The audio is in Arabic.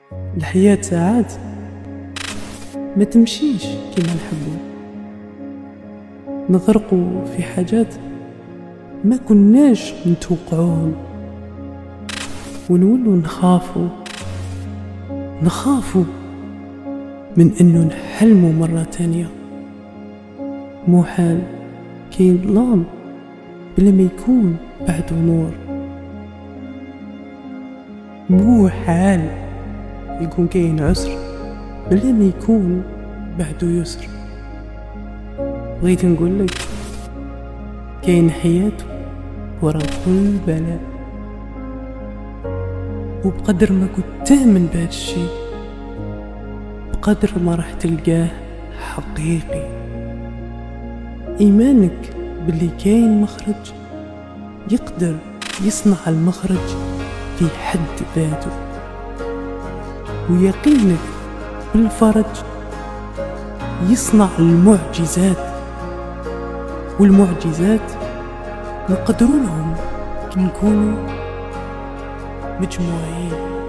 الحياة ساعات ما تمشيش كما نحبو، نغرقوا في حاجات ما كناش نتوقعوهم، ونولوا نخافوا من انه نحلموا مرة تانية. مو حال كاين ظلام بلا ما يكون بعده نور، مو حال يكون كاين عسر بلا ما يكون بعده يسر. بغيت نقول لك كاين حياة ورا كل بلاء، وبقدر ما كنت تؤمن بهذا الشيء بقدر ما راح تلقاه حقيقي. ايمانك باللي كاين مخرج يقدر يصنع المخرج في حد ذاته، ويقينك بالفرج يصنع المعجزات، والمعجزات نقدروا لهم كي نكونوا مجموعين.